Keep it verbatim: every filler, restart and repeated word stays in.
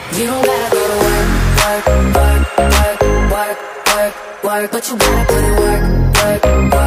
You don't gotta go to work, work, work, work, work, work, work, but you gotta put in work, work, work.